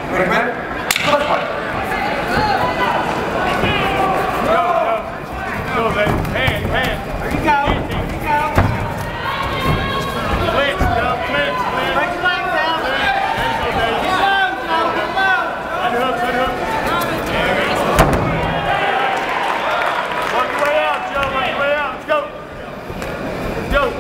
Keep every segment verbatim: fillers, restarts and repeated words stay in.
Ready, man? First one. Go, go. Go, baby. Hand, hand. There you go. There you go. Clinch, go. Clinch, clinch. Break your legs down. There you go, baby. Get low, Joe. Get low. Underhook, underhook. Work your way out, Joe. Work your way out. Let's go. Let's go.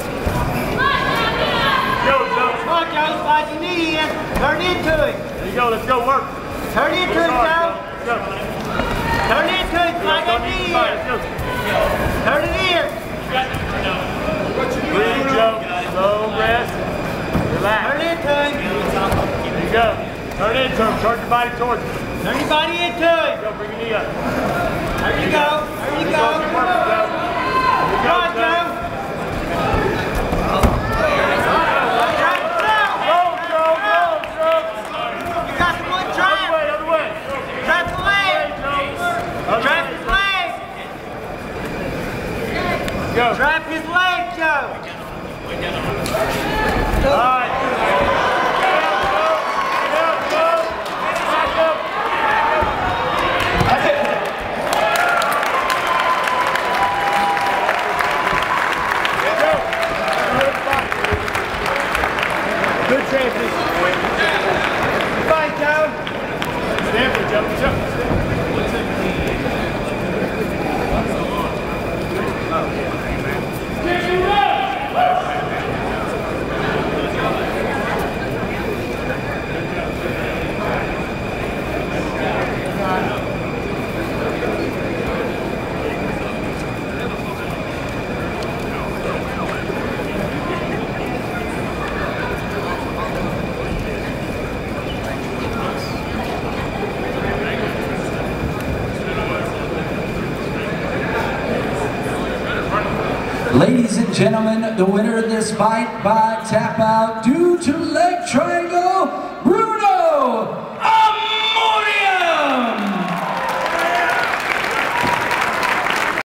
Go, Joe. Come on, Joe. Slide your knee in. Turn into it. There you go. Let's go. Work. Turn into it, Joe. Let's go. Turn into it. Slide that knee in. Let's go. Turn it in. Breathe, Joe. Slow rest. Relax. Turn into it. There you go. Turn into him. Turn your body towards him. Turn your body into it. Go. Bring your knee up. There you go. There you go. Good work, Joe. There you Come go, on, Joe. Joe. Go, Joe. Go, Joe. You got the one Other trap. way, other way. Trap the leg. Other Trap way. his leg. Go. Trap his leg, Joe. All right. Get up, go. Get up, go. Back up. That's it. Go. Good safety. Bye, Joe. Stand for jump, jump. Ladies and gentlemen, the winner of this fight by tap out due to leg triangle, Bruno